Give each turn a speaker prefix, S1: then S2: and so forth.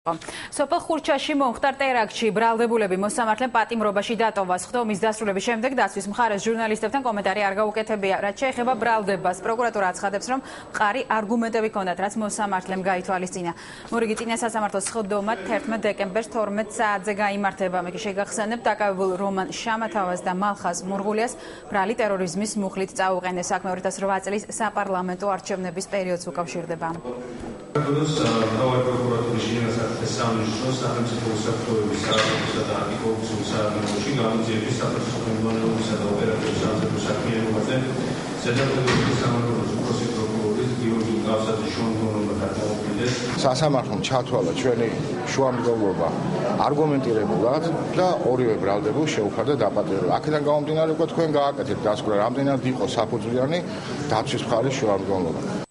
S1: სოფელ ხურჩაში მომხდარ ტერაქტში ბრალდებულები მოსამართლემ პატიმრობაში დატოვა. სხდომის დასრულების შემდეგ დაცვის მხარეს ჟურნალისტებთან კომენტარი არ გაუკეთებია. რაც შეეხება ბრალდებას, პროკურატურა აცხადებს, რომ მყარი არგუმენტები ჰქონდათ, რაც მოსამართლემ გაითვალისწინა. მორიგი წინა სასამართლოს სხდომა 11 დეკემბერს 12 საათზე გაიმართება. მე შეგახსენებთ, დაკავებულ რომან შამათავას და მალხაზ მურღულიას ბრალი ტერორიზმის მუხლით წაუყენეს. საქმე 2008 წლის საპარლამენტო არჩევნების პერიოდს უკავშირდება.
S2: სამნიშნოს სახელმწიფო უსაფრთხოების სააგენტოსა და ანტიკორუფციული სააგენტოში გამოძიების საფრთხის ხელმძღვანელობისა და ოპერატიული სამხედრო საქმიანობაზე ზედაპირული სამართლის უფროსი პროკურორის გიორგი კავსაძე-შონგონოვმა გადაუხადეს.
S3: სასამართლომ ჩათვალა ჩვენი შუამდგომლობა არგუმენტირებულად და ორივე ბრალდებულს შეუხარდა დაპატიმრება. აქედან გამომდინარე, თქვენ გააკეთეთ დასკვნა, რამდენად იყო საფუძვლიანი დაცვის მხარის შუამდგომლობა.